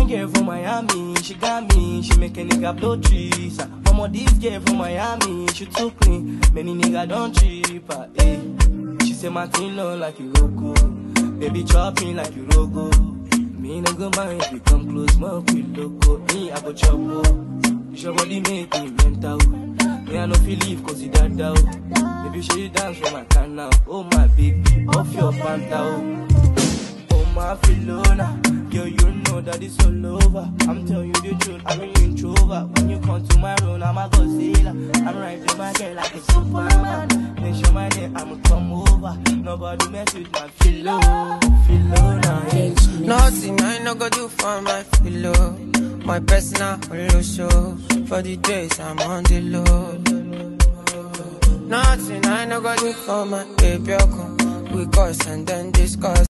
girl from Miami, she got me, she make a nigga blow trees. Mama, this girl from Miami, she took me, many nigga don't trip her, eh. She say my thing low like you loco, baby chop me like you logo. Me no go mind if you come close, smoke with loco. Me I go chop up, your body make me mental. Me I no feel leave cause you that out. Baby show you dance for my can now, oh my baby, off your pant out. Omah Philo now, girl you know that it's all over. I'm telling you the truth, I'm an introvert. When you come to my room, I'm a Godzilla. I'm right with my girl like a Superman. Mention my name, I'ma come over. Nobody mess with my Philo now. Nothing I no go do for my Philo. My personal holo show. For the days I'm on the low. Nothing I no go do for my baby. We cuss and then discuss.